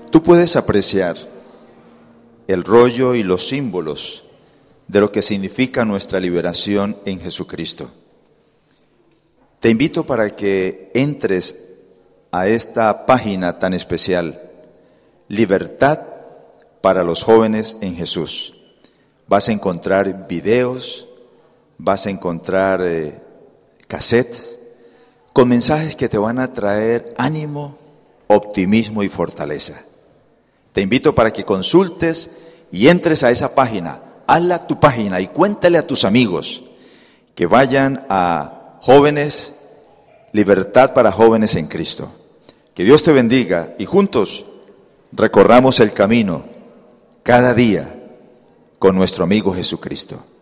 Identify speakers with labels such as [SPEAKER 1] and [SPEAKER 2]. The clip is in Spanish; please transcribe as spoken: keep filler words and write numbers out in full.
[SPEAKER 1] Tú puedes apreciar el rollo y los símbolos de lo que significa nuestra liberación en Jesucristo. Te invito para que entres a esta página tan especial, Libertad para los jóvenes en Jesús. Vas a encontrar videos, vas a encontrar eh, cassettes con mensajes que te van a traer ánimo, optimismo y fortaleza. Te invito para que consultes y entres a esa página, hazla tu página y cuéntale a tus amigos que vayan a Jóvenes, Libertad para Jóvenes en Cristo. Que Dios te bendiga y juntos recorramos el camino cada día con nuestro amigo Jesucristo.